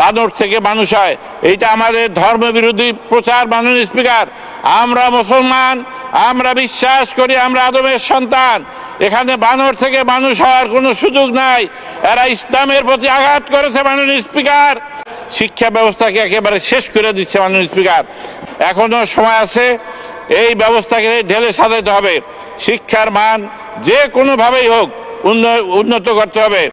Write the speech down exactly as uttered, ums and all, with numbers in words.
বানর থেকে মানুষ হয়, এইটা আমাদের ধর্মবিরোধী প্রচার। মাননীয় স্পিকার, আমরা মুসলমান, আমরা বিশ্বাস করি আমরা আদমের সন্তান, এখানে বানর থেকে মানুষ হওয়ার কোনো সুযোগ নাই। এরা ইসলামের প্রতি আঘাত করেছে মাননীয় স্পিকার, শিক্ষা ব্যবস্থাকে একেবারে শেষ করে দিচ্ছে মাননীয় স্পিকার। এখনো সময় আছে, এই ব্যবস্থাকে ঢেলে সাজাতে হবে, শিক্ষার মান যে কোনোভাবেই হোক উন্নত করতে হবে।